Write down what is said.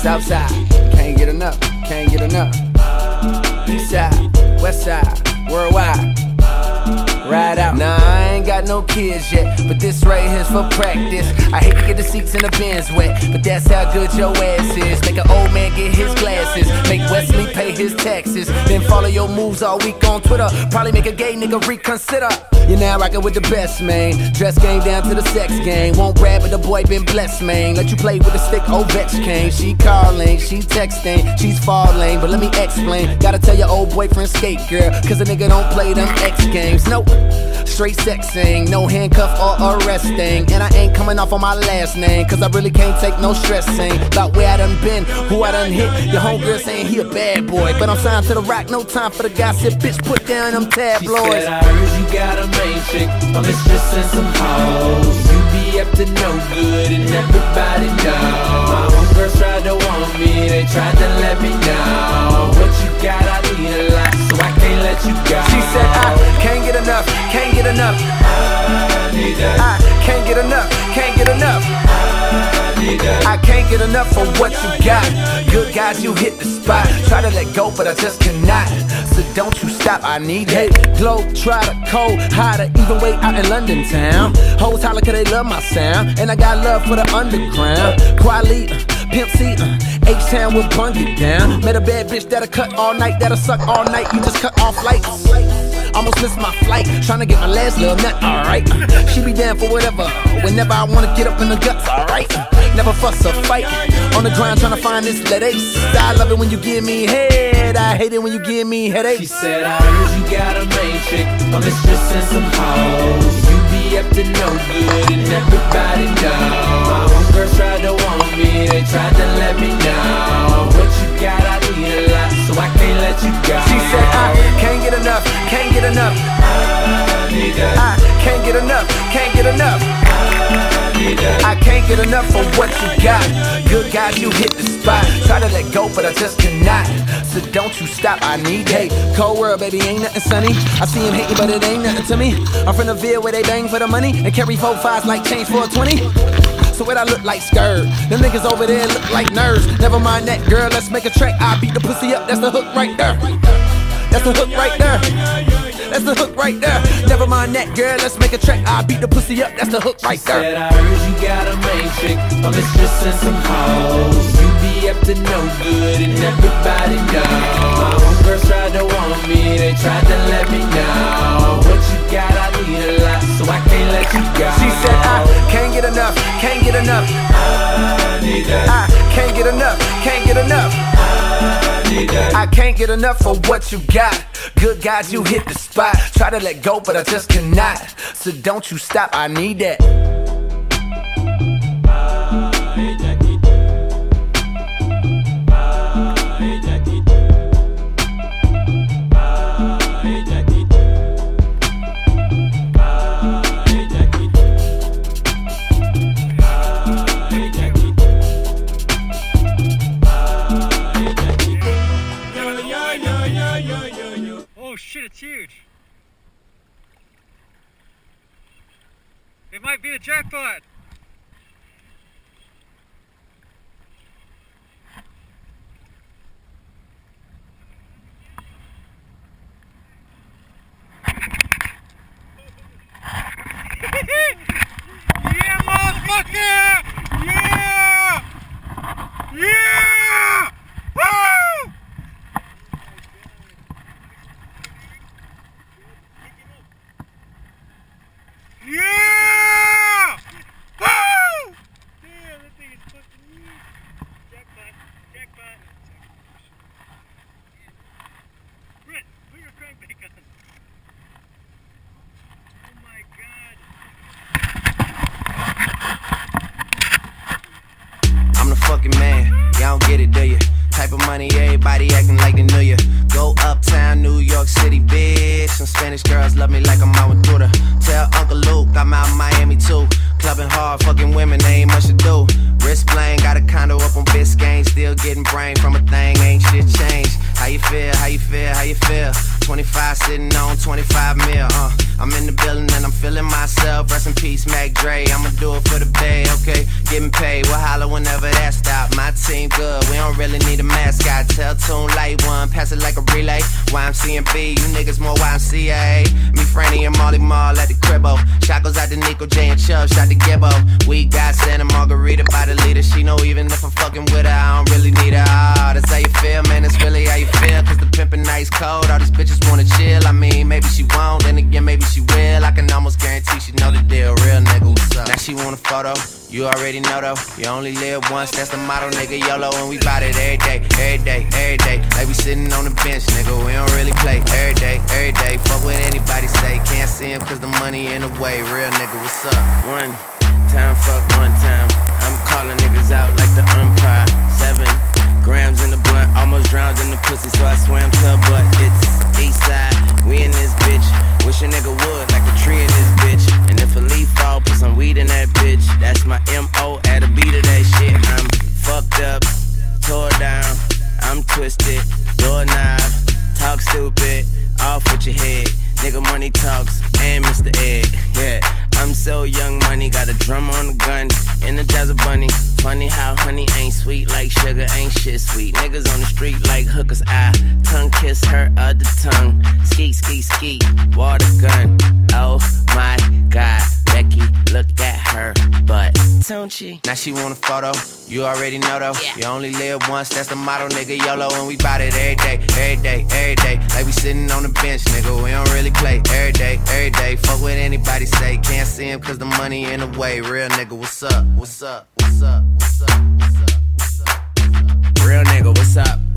Southside, can't get enough, can't get enough. East side, west side, worldwide. Ride out. Nah, I ain't got no kids yet, but this right here's for practice. I hate to get the seats in the Benz wet, but that's how good your ass is. Make an old man get his glasses, make Wesley pay his taxes, then follow your moves all week on Twitter. Probably make a gay nigga reconsider. You're now rockin' with the best, man. Dress game down to the sex game. Won't brag, but the boy been blessed, man. Let you play with the stick, Ovechkin. She calling, she texting, she's falling, but let me explain. Gotta tell your old boyfriend skate, girl, cause a nigga don't play them X games. Nope. Straight sexing, no handcuff or arresting. And I ain't coming off on my last name, cause I really can't take no stressing about where I done been, who I done hit. Your homegirl saying he a bad boy, but I'm signed to the rock, no time for the gossip. Bitch, put down them tabloids. She said, I heard you got a main chick, a mistress and some hoes. You be up to no good and everybody know. My homegirls tried to want me, they tried to let me know. What you got, I need a lot, so I can't let you go. She said, I can't get enough, can't get enough. I need that. I can't get enough, can't get enough. I need that. I can't get enough for what you got. Good guys, you hit the spot. Try to let go, but I just cannot. So don't you stop, I need that. Glow, try to cold, hotter, even way out in London town. Hoes holler cause they love my sound, and I got love for the underground. Quality, Pimp C, H-Town will bung it down. Met a bad bitch that'll cut all night, that'll suck all night. You just cut off lights. Almost missed my flight, tryna get my last little nut, alright. She be down for whatever, whenever I wanna get up in the guts, alright. Never fuss or fight, on the grind tryna find this lead ace. I love it when you give me head, I hate it when you give me headaches. She said, I heard you got a main chick, a mistress and some hoes. You be up to no good and everybody know. My homegirls tried to want me, they tried to let me know. What you got, I need a lot, so I can't let you go. She said, I can't get enough, can't get enough. I need that. I can't get enough, can't get enough. I need that. I can't get enough for what you got. Good guys, you hit the spot. Try to let go, but I just cannot. So don't you stop, I need that. Cold world, baby, ain't nothing sunny. I see him hating, but it ain't nothing to me. I'm from the Ville where they bang for the money and carry 4-5s like change for a 20. So what I look like skirt? Them niggas over there look like nerds. Never mind that, girl, let's make a track. I beat the pussy up, that's the hook right there. That's the hook right there. That's the hook right there. Never mind that, girl, let's make a track. I beat the pussy up, that's the hook right there. She said, I heard you got a main chick, a mistress and some hoes. You be up to no good and everybody know. My homegirls tried to want me, they tried to let me know. What you got, I need a lot, so I can't let you go. She said, I can't get enough, can't get enough. I need that. I can't get enough, can't get enough. I need that. I can't get enough for what you got. Good guys, you hit the spot. Try to let go, but I just cannot. So don't you stop, I need that. Oh shit, it's huge. It might be a jackpot. Yeah, motherfucker! Yeah! Yeah! Woo! Yeah! Woo! Damn, that thing is fucking huge. Jackpot, jackpot. Brett, put your crankbait on. Oh my god. I'm the fucking man, y'all don't get it, do you? Type of money, everybody acting like they knew ya. Go uptown, New York City, bitch. Some Spanish girls love me like I'm out with Duda. Tell Uncle Luke I'm out in Miami too. Clubbing hard, fucking women, they ain't much to do. Wrist playing, got a condo up on Biscayne. Still getting brain from a thing, ain't shit changed. How you feel, how you feel, how you feel? 25 sitting on 25 mil, I'm in the building and I'm feeling myself. Rest in peace, Mac Dre. I'ma do it for the bay, okay? Getting paid, we'll holler whenever that stop. My team good, we don't really need a mascot. Tell Tune Light One, pass it like a relay. YMC and B, you niggas more YMCA. Me, Franny, and Molly Mall at the cribbo. Shot goes out to Nico J and Chubb, shot to Gibbo. We got Santa Margarita by the leader. She know even if I'm fucking with her, I don't really need her. Oh, that's how you feel, man, that's really how you feel. Cause the pimpin' nice cold, all these bitches wanna chill. I mean, maybe she won't, then again, maybe she will. I can almost guarantee she know the deal, real nigga, what's up? Now she want a photo, you already know though. You only live once, that's the motto, nigga, YOLO. And we bout it every day, every day, every day. Like we sitting on the bench, nigga, we don't really play. Every day, every day, fuck what anybody say. Can't see him cause the money in the way, real nigga, what's up? One time, fuck one time. I'm calling niggas out like the umpire. 7 grams in the blunt, almost drowned in the pussy, so I swam to her butt. It's east side, we in this bitch. Wish a nigga would, like a tree in this bitch. And if a leaf fall, put some weed in that bitch. That's my M.O. at a beat of that shit. I'm fucked up, tore down, I'm twisted, doorknob, talk stupid, off with your head. Nigga money talks, and Mr. Egg, yeah. I'm so young money, got a drum on the gun, Energizer bunny. Funny how honey ain't sweet like sugar, ain't shit sweet. Niggas on the street like hookers, I tongue kiss her other tongue. Skeet, skeet, skeet, water gun. Oh my God, Becky, look at her butt, don't she? Now she want a photo, you already know though. Yeah. You only live once, that's the motto, nigga, YOLO. And we bout it every day, every day, every day. Like we sitting on the bench, nigga, we don't really play. Every day, every day, fuck what anybody say. Can't see him cause the money in the way. Real nigga, what's up? What's up? What's up? What's up? What's up? What's up? Real nigga, what's up?